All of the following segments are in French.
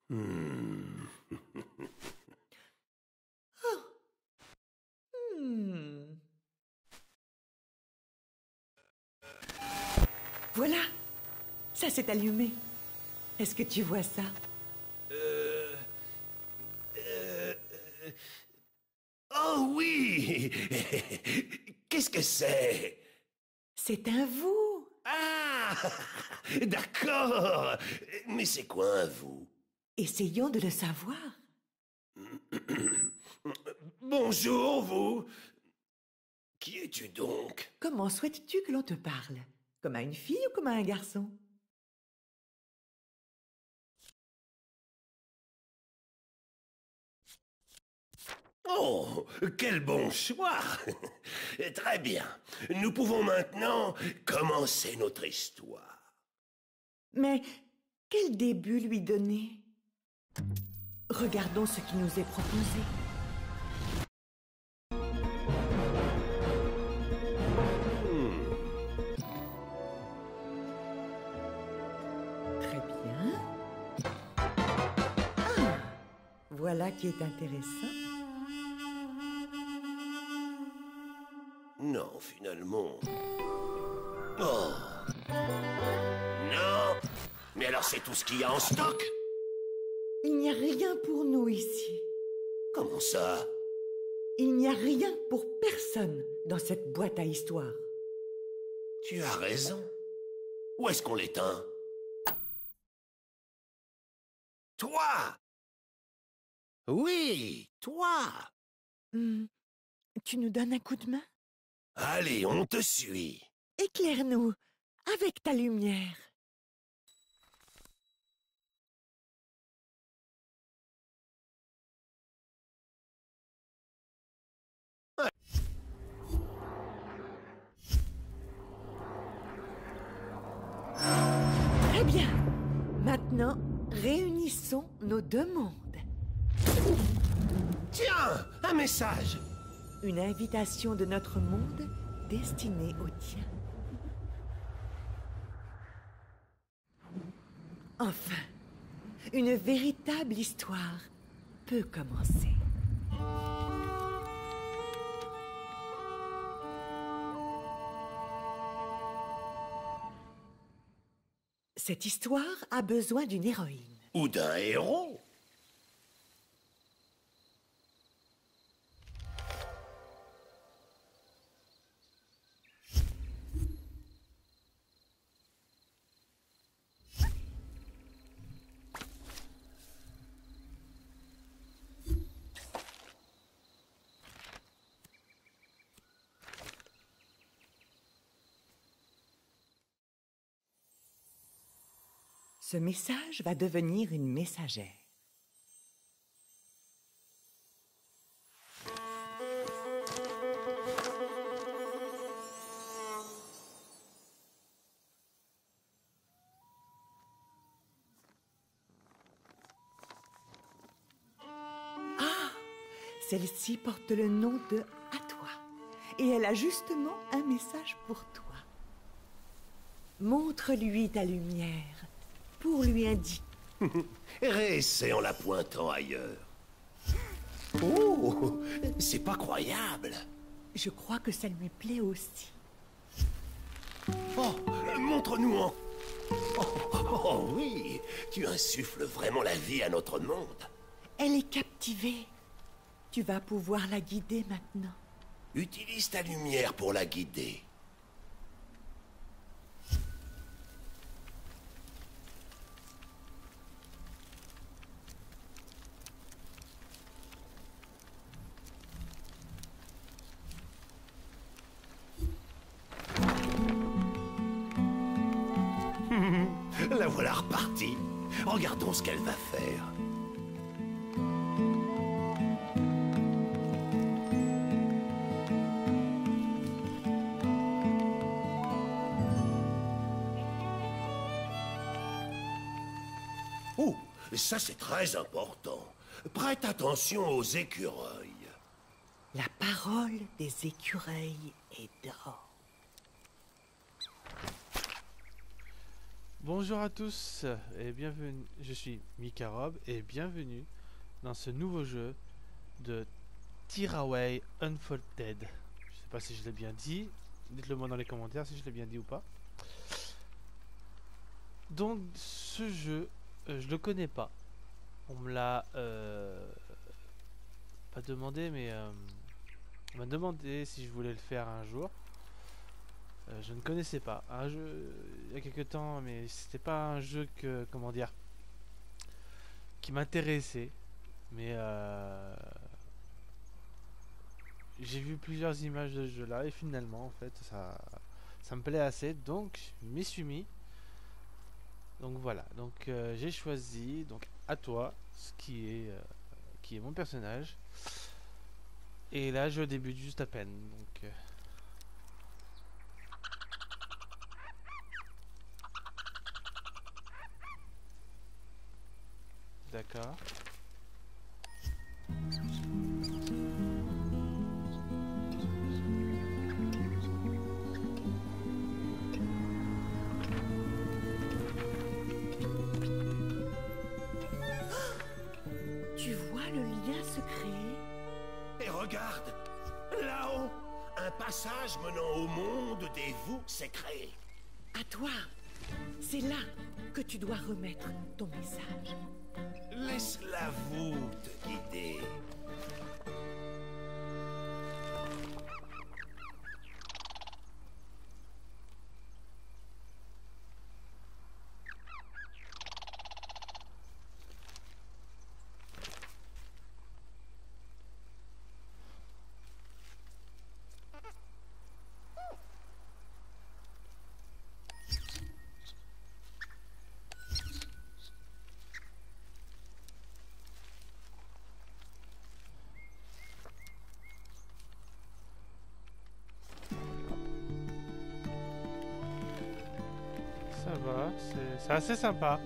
Hmm. Oh. Hmm. Voilà, ça s'est allumé. Est-ce que tu vois ça? Oh oui. Qu'est-ce que c'est? C'est un vous. Ah. D'accord. Mais c'est quoi un vous? Essayons de le savoir. Bonjour, vous. Qui es-tu donc? Comment souhaites-tu que l'on te parle? Comme à une fille ou comme à un garçon? Oh, quel bon choix. Très bien. Nous pouvons maintenant commencer notre histoire. Mais quel début lui donner? Regardons ce qui nous est proposé. Très bien. Ah, voilà qui est intéressant. Non, finalement. Oh. Non. Mais alors c'est tout ce qu'il y a en stock? Il n'y a rien pour nous ici. Comment ça? Il n'y a rien pour personne dans cette boîte à histoire. Tu as raison. Où est-ce qu'on l'éteint? Toi! Oui, toi! Tu nous donnes un coup de main? Allez, on te suit. Éclaire-nous avec ta lumière. Très bien. Maintenant, réunissons nos deux mondes. Tiens, un message. Une invitation de notre monde destinée au tien. Enfin, une véritable histoire peut commencer. Cette histoire a besoin d'une héroïne. Ou d'un héros. Ce message va devenir une messagère. Ah! Celle-ci porte le nom de À toi. Et elle a justement un message pour toi. Montre-lui ta lumière pour lui indiquer. Réessaie en la pointant ailleurs. Oh, c'est pas croyable. Je crois que ça lui plaît aussi. Oh, montre-nous en... Oh oui, tu insuffles vraiment la vie à notre monde. Elle est captivée. Tu vas pouvoir la guider maintenant. Utilise ta lumière pour la guider. La voilà repartie. Regardons ce qu'elle va faire. Oh, ça c'est très important. Prête attention aux écureuils. La parole des écureuils est d'or. Bonjour à tous et bienvenue, je suis Mikarob et bienvenue dans ce nouveau jeu de Tearaway Unfolded. Je sais pas si je l'ai bien dit, dites-le moi dans les commentaires si je l'ai bien dit ou pas. Donc ce jeu, je le connais pas. On me l'a pas demandé mais on m'a demandé si je voulais le faire un jour. Je ne connaissais pas un jeu il y a quelques temps, mais c'était pas un jeu que, comment dire, qui m'intéressait. Mais j'ai vu plusieurs images de ce jeu-là et finalement, en fait, ça me plaît assez, donc je m'y suis mis. Donc voilà, donc j'ai choisi donc à toi, ce qui est mon personnage. Et là, je débute juste à peine, donc. D'accord. Tu vois le lien se créer? Et regarde, là-haut, un passage menant au monde des voûtes s'est créé. À toi. C'est là que tu dois remettre ton message. Laisse la voûte guider. Ça va, c'est assez sympa.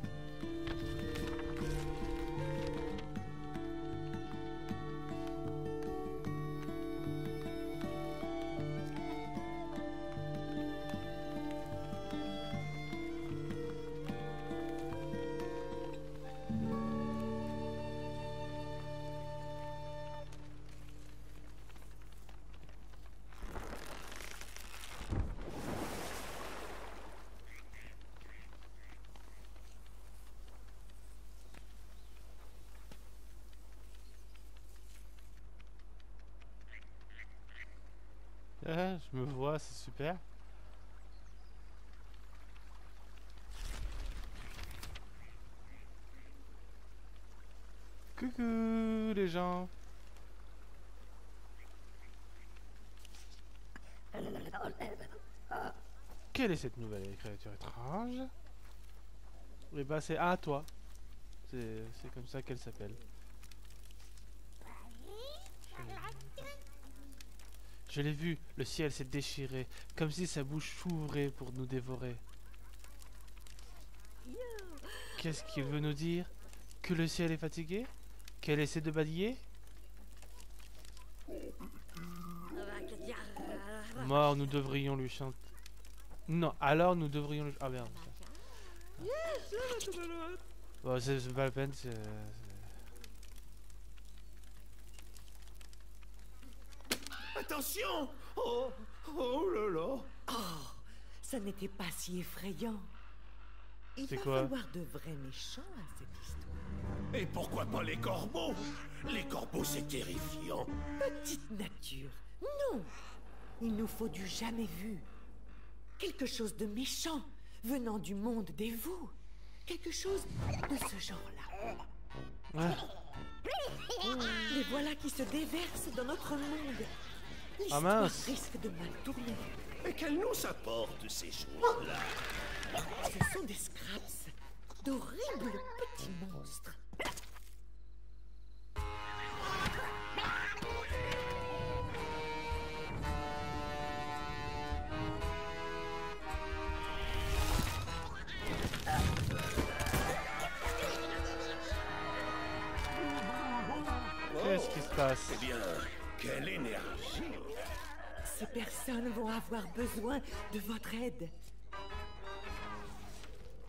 Je me vois, c'est super. Coucou les gens. Quelle est cette nouvelle créature étrange? Et bah c'est à toi. C'est comme ça qu'elle s'appelle. Je l'ai vu, le ciel s'est déchiré, comme si sa bouche s'ouvrait pour nous dévorer. Qu'est-ce qu'il veut nous dire? Que le ciel est fatigué? Qu'elle essaie de balayer? Mort, nous devrions lui chanter. Non, alors nous devrions lui... Ah merde. Bon, c'est pas la peine, Attention! Oh, oh là là! Oh, ça n'était pas si effrayant. Il C'est va quoi? falloir de vrais méchants à cette histoire. Et pourquoi pas les corbeaux? Les corbeaux, c'est terrifiant. Petite nature, non. Il nous faut du jamais vu. Quelque chose de méchant, venant du monde des veaux. Quelque chose de ce genre-là. Ouais. Les voilà qui se déversent dans notre monde. Ah L'histoire mince. risque de mal tourner. Et qu'elles nous apportent ces choses-là? Ce sont des scraps, d'horribles petits monstres. Qu'est-ce qui se passe? Eh bien, quelle énergie! Ces personnes vont avoir besoin de votre aide.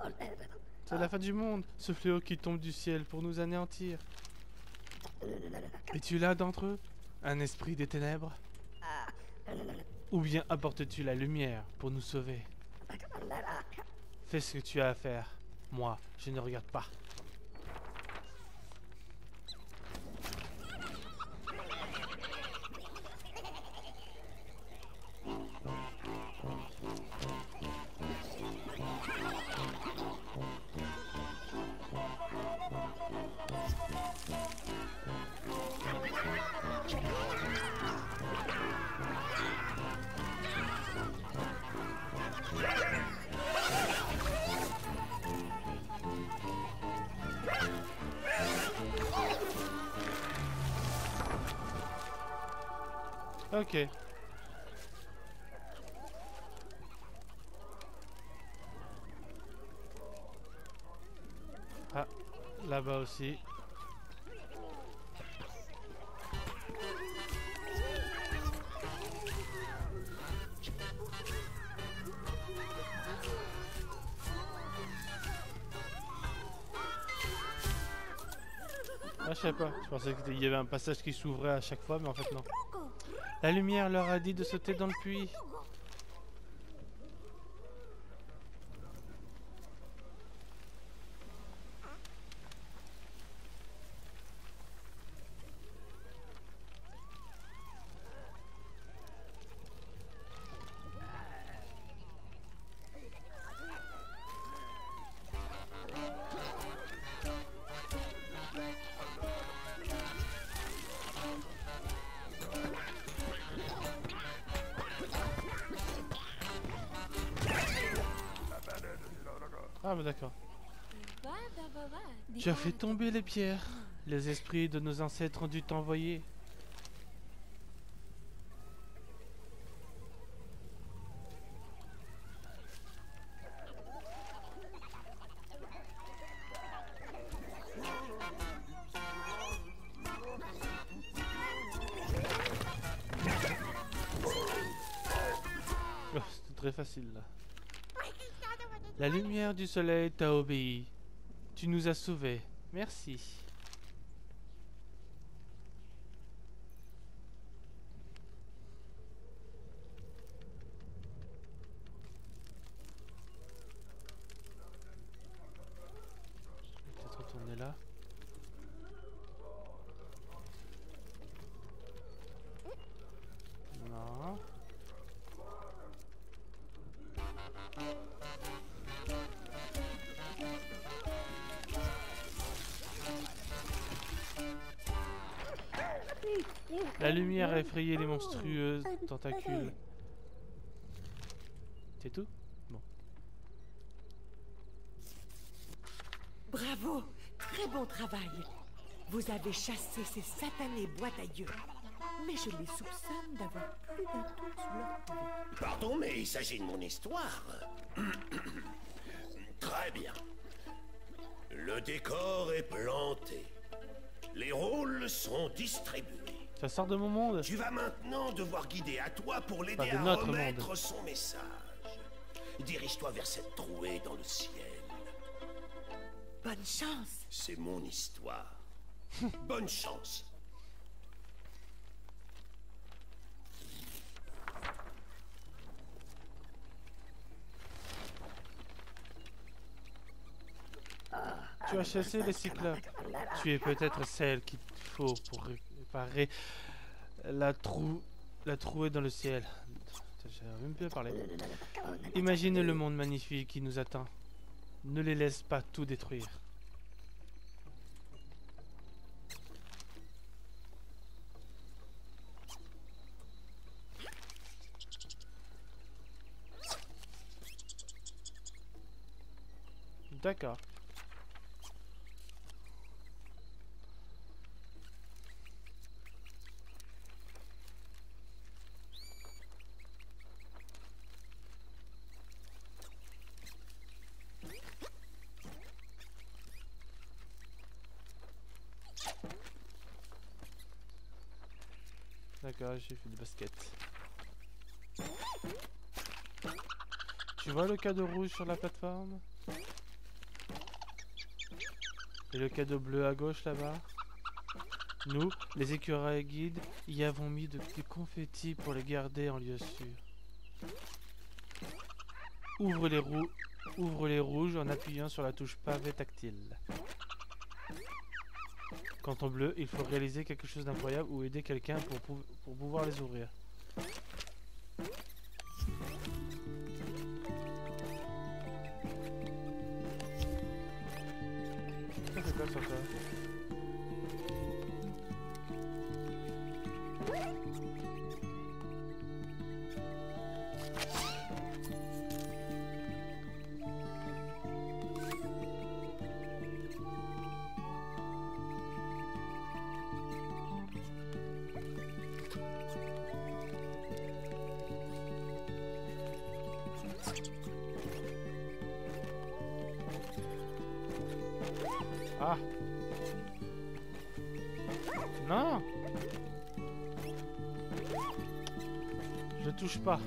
C'est la fin du monde, ce fléau qui tombe du ciel pour nous anéantir. Es-tu l'un d'entre eux? Un esprit des ténèbres? Ou bien apportes-tu la lumière pour nous sauver? Fais ce que tu as à faire. Moi, je ne regarde pas. Ok. Ah, là-bas aussi. Ah, je sais pas, je pensais qu'il y avait un passage qui s'ouvrait à chaque fois, mais en fait non. La lumière leur a dit de sauter dans le puits. Ah bah d'accord. Tu as fait tomber les pierres. Les esprits de nos ancêtres ont dû t'envoyer. Oh, c'était très facile là. La lumière du soleil t'a obéi. Tu nous as sauvés. Merci. Je vais peut-être retourner là. Non. La lumière a effrayé les monstrueuses tentacules. C'est tout? Bon. Bravo! Très bon travail. Vous avez chassé ces satanées boîtes à yeux. Mais je les soupçonne d'avoir plus d'un tour sous leur pied. Pardon, mais il s'agit de mon histoire. Très bien. Le décor est planté. Les rôles sont distribués. Ça sort de mon monde. Tu vas maintenant devoir guider à toi pour l'aider Pas de à notre remettre monde. son message. Dirige-toi vers cette trouée dans le ciel. Bonne chance. C'est mon histoire. Bonne chance. Tu as chassé les cyclopes. Tu es peut-être celle qu'il faut pour réparer la trouée dans le ciel. J'avais même plus à parler. Imagine le monde magnifique qui nous attend. Ne les laisse pas tout détruire. D'accord. D'accord, j'ai fait du basket. Tu vois le cadeau rouge sur la plateforme? Et le cadeau bleu à gauche là-bas. Nous, les écureuils guides, y avons mis du confetti pour les garder en lieu sûr. Ouvre les rouges en appuyant sur la touche pavé tactile. Quand en bleu, il faut réaliser quelque chose d'incroyable ou aider quelqu'un pour pouvoir les ouvrir. C'est quoi ça? Ah! Non! Je touche pas.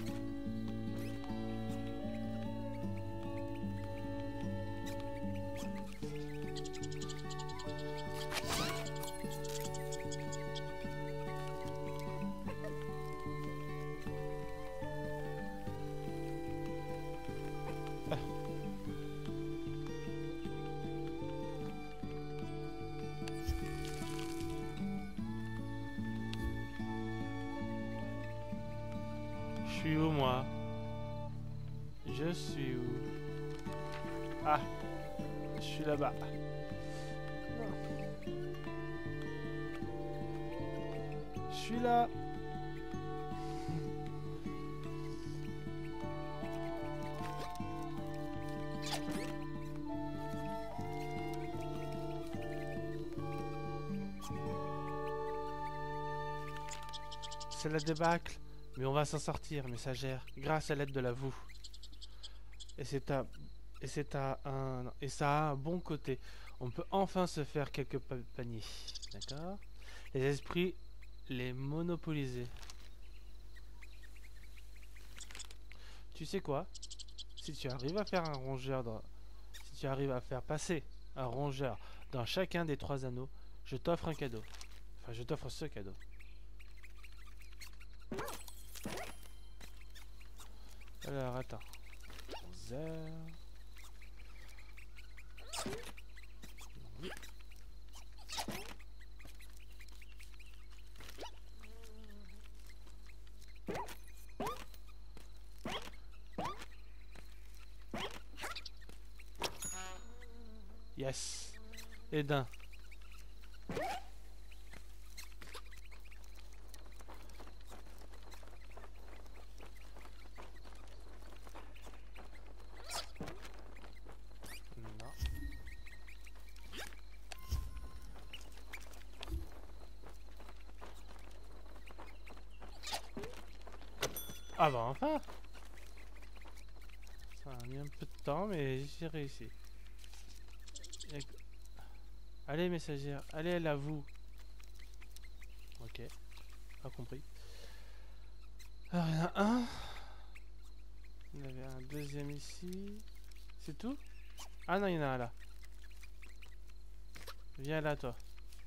Je suis où moi? Je suis où? Ah! Je suis là-bas. Je suis là. C'est la débâcle. Mais on va s'en sortir, messagère, grâce à l'aide de la voue. Et ça a un bon côté. On peut enfin se faire quelques paniers. D'accord? Les esprits, les monopoliser. Tu sais quoi? Si tu arrives à faire un rongeur si tu arrives à faire passer un rongeur dans chacun des 3 anneaux, je t'offre un cadeau. Enfin, je t'offre ce cadeau. Alors, attends. 11 heures. Oui. Yes. Et d'un. Ah bah enfin! Ça a mis un peu de temps, mais j'ai réussi. Allez, messagère, allez, elle à vous. Ok, pas compris. Alors, il y en a un. Il y en avait un deuxième ici. C'est tout? Ah non, il y en a un là. Viens là, toi.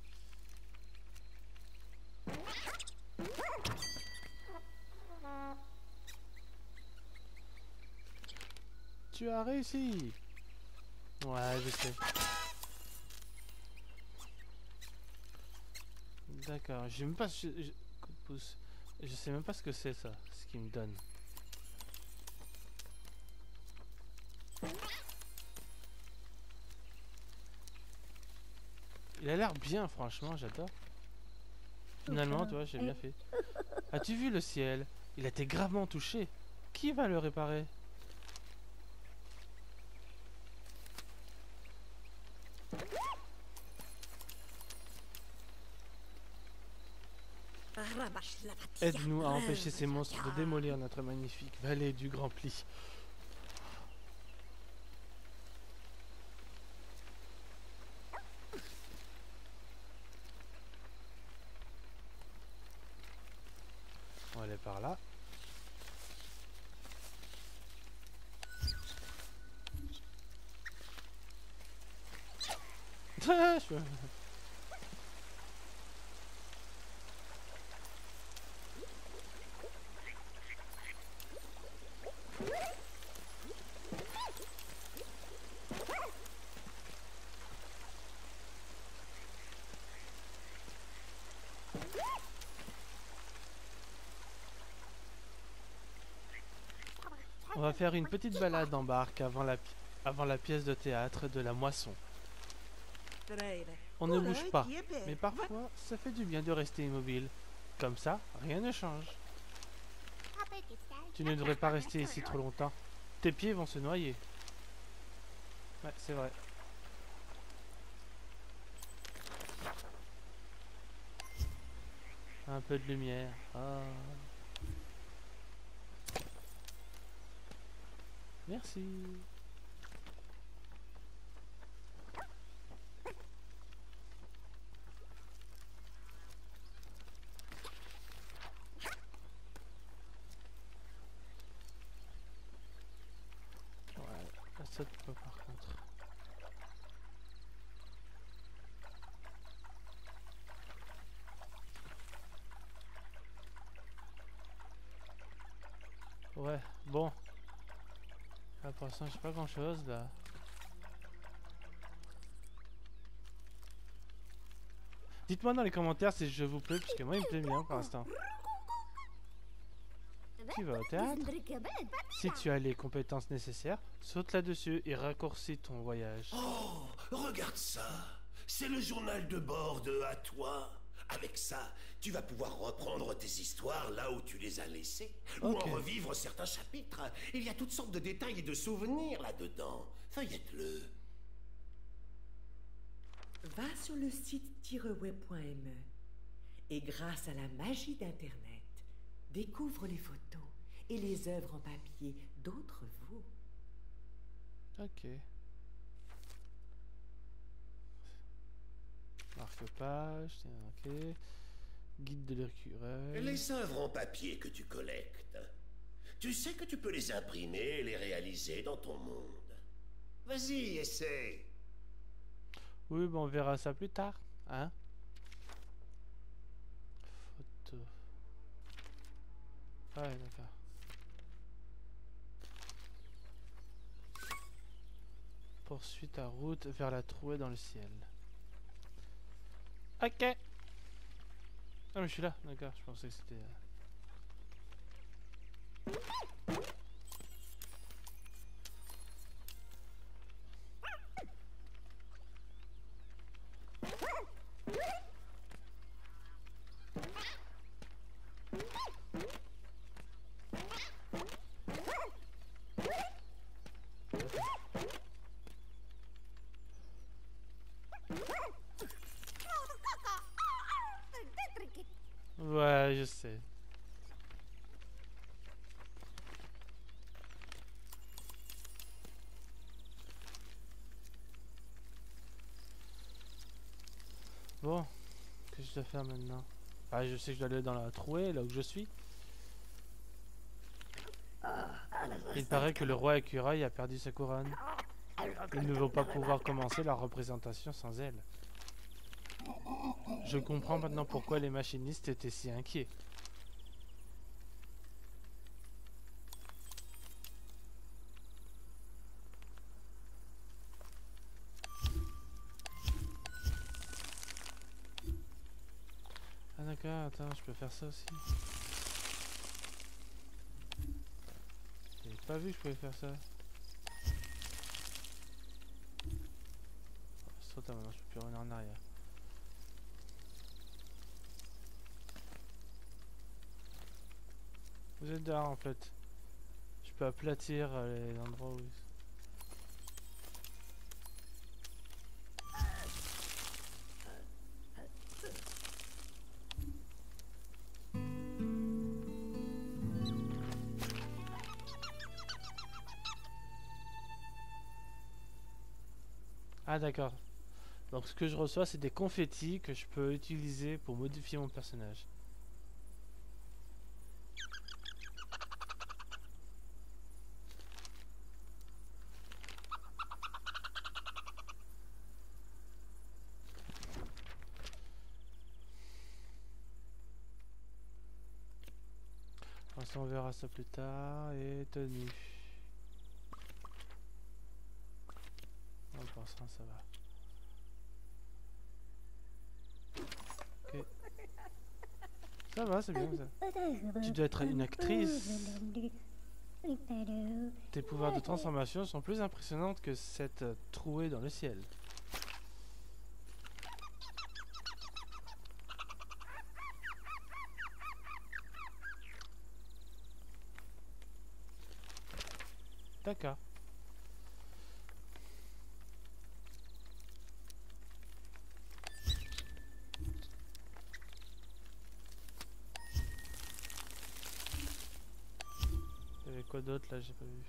Tu as réussi. Ouais, je sais. D'accord, j'ai même pas... coup de pouce. Je sais même pas ce que c'est ça, ce qu'il me donne. Il a l'air bien, franchement, j'adore. Finalement, tu vois, j'ai bien fait. As-tu vu le ciel? Il a été gravement touché. Qui va le réparer? Aide-nous à empêcher ces monstres de démolir notre magnifique vallée du Grand Pli. On va aller par là. Je- On va faire une petite balade en barque avant la pièce de théâtre de la moisson. On ne bouge pas, mais parfois ça fait du bien de rester immobile. Comme ça, rien ne change. Tu ne devrais pas rester ici trop longtemps. Tes pieds vont se noyer. Ouais, c'est vrai. Un peu de lumière. Ah. Merci. Ouais, ça saute pas par contre. Ouais, bon. Là, pour l'instant, j'ai pas grand chose là. Dites-moi dans les commentaires si je vous plais, puisque moi il me plaît bien pour l'instant. Tu vas au théâtre? Si tu as les compétences nécessaires, saute là-dessus et raccourcis ton voyage. Oh, regarde ça. C'est le journal de bord de À toi. Avec ça, tu vas pouvoir reprendre tes histoires là où tu les as laissées. Ou Ok. en revivre certains chapitres. Il y a toutes sortes de détails et de souvenirs là-dedans. Feuillette-le. Va sur le site tireweb.me et grâce à la magie d'Internet, découvre les photos et les œuvres en papier d'autres vous. Ok. Marque-page, tiens, ok. Guide de l'écureuil. Les œuvres en papier que tu collectes, tu sais que tu peux les imprimer et les réaliser dans ton monde. Vas-y, essaie. Oui, bon, on verra ça plus tard, hein. Photo. Ouais, d'accord. Poursuis ta route vers la trouée dans le ciel. Ok. Ah mais je suis là, d'accord, je pensais que c'était... Ouais, je sais. Bon, qu'est-ce que je dois faire maintenant? Ah, je sais que je dois aller dans la trouée, là où je suis. Il paraît que le roi écureuil a perdu sa couronne. Ils ne vont pas pouvoir commencer la représentation sans elle. Je comprends maintenant pourquoi les machinistes étaient si inquiets. Ah d'accord, attends, je peux faire ça aussi. J'avais pas vu que je pouvais faire ça. Oh, c'est trop tard maintenant, je peux plus revenir en arrière. Vous êtes dehors en fait. Je peux aplatir les endroits où... Ah d'accord. Donc ce que je reçois c'est des confettis que je peux utiliser pour modifier mon personnage. Ça, on verra ça plus tard. Et tenue. On pensera, ça va. Ok. Ça va, c'est bien ça. Tu dois être une actrice. Tes pouvoirs de transformation sont plus impressionnants que cette trouée dans le ciel. D'accord. Il y avait quoi d'autre là, j'ai pas vu.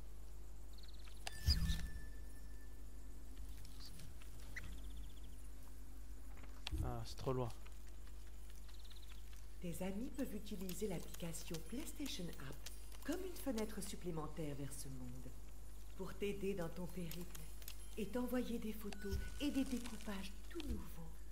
Ah, c'est trop loin. Tes amis peuvent utiliser l'application PlayStation App comme une fenêtre supplémentaire vers ce monde, pour t'aider dans ton périple et t'envoyer des photos et des découpages tout nouveaux.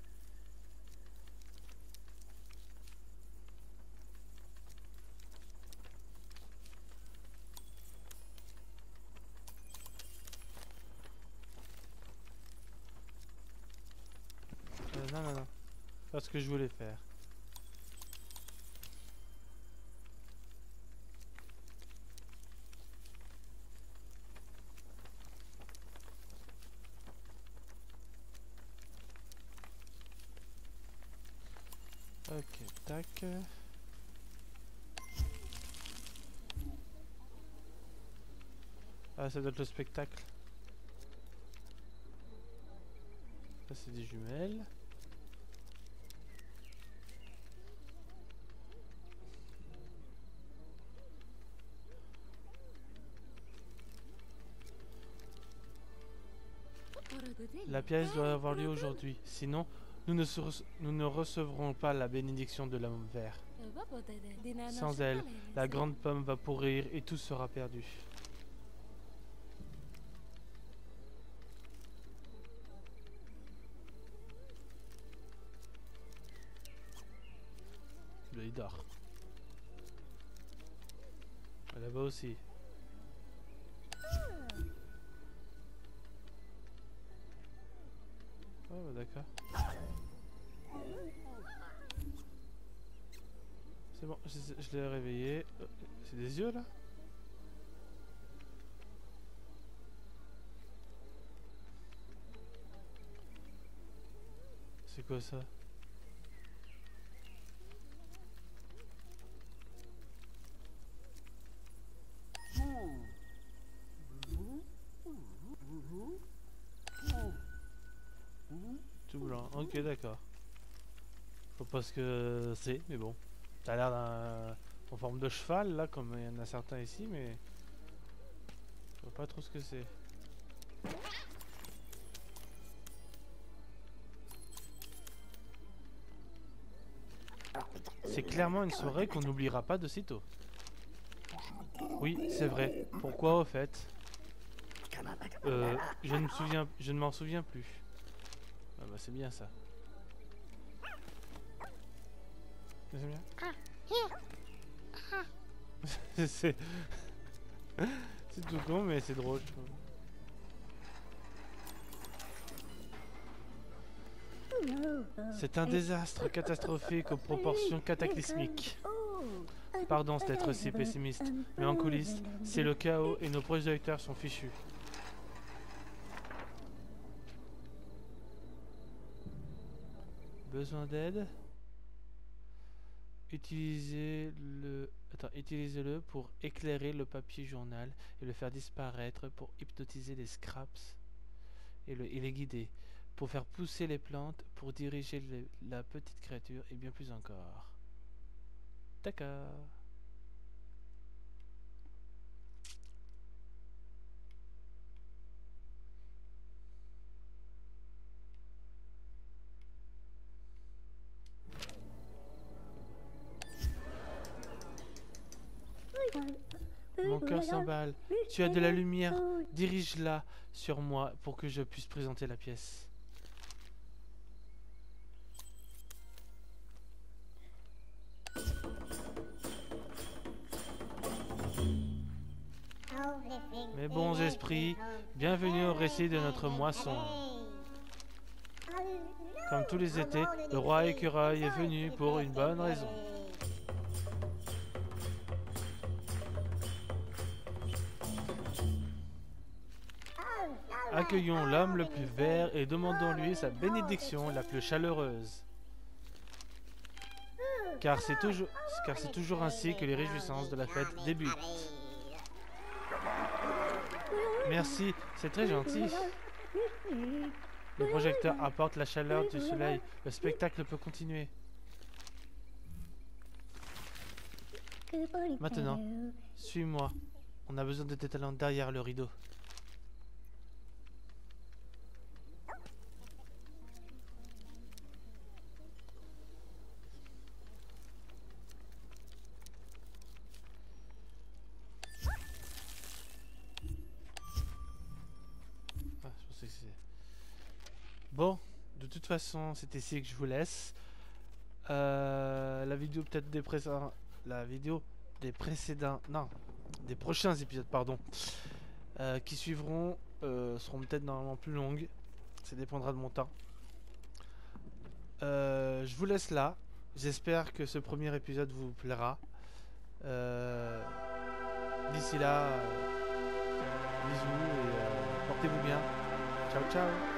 Non, non, non. C'est pas ce que je voulais faire. Ok, tac. Ah, ça doit être le spectacle. Ça, c'est des jumelles. La pièce doit avoir lieu aujourd'hui. Sinon, nous ne recevrons pas la bénédiction de l'homme vert. Sans elle, la grande pomme va pourrir et tout sera perdu. Là, il dort. Là-bas aussi. Oh, bah, d'accord. C'est bon, je l'ai réveillé. C'est des yeux là? C'est quoi ça? Tout blanc, ok d'accord. Faut pas ce que c'est, mais bon. Ça a l'air d'un en forme de cheval là, comme il y en a certains ici, mais je vois pas trop ce que c'est. C'est clairement une soirée qu'on n'oubliera pas de sitôt. Oui, c'est vrai. Pourquoi au fait? Je ne m'en souviens plus. Ah bah c'est bien ça. C'est bien. c'est c'est tout con mais c'est drôle. C'est un désastre catastrophique aux proportions cataclysmiques. Pardon d'être si pessimiste, mais en coulisses, c'est le chaos et nos projecteurs sont fichus. Besoin d'aide? Utilisez-le pour éclairer le papier journal et le faire disparaître, pour hypnotiser les scraps et les guider, pour faire pousser les plantes, pour diriger la petite créature et bien plus encore. D'accord. Mon cœur s'emballe. Tu as de la lumière. Dirige-la sur moi pour que je puisse présenter la pièce. Mes bons esprits, bienvenue au récit de notre moisson. Comme tous les étés, le roi écureuil est venu pour une bonne raison. Accueillons l'homme le plus vert et demandons-lui sa bénédiction la plus chaleureuse. Car c'est toujours ainsi que les réjouissances de la fête débutent. Merci, c'est très gentil. Le projecteur apporte la chaleur du soleil. Le spectacle peut continuer. Maintenant, suis-moi. On a besoin de tes talents derrière le rideau. Bon, de toute façon, c'est ici que je vous laisse. La vidéo peut-être des précédents, non, des prochains épisodes, pardon, qui suivront, seront peut-être normalement plus longues. Ça dépendra de mon temps. Je vous laisse là. J'espère que ce premier épisode vous plaira. D'ici là, bisous et portez-vous bien. Ciao, ciao.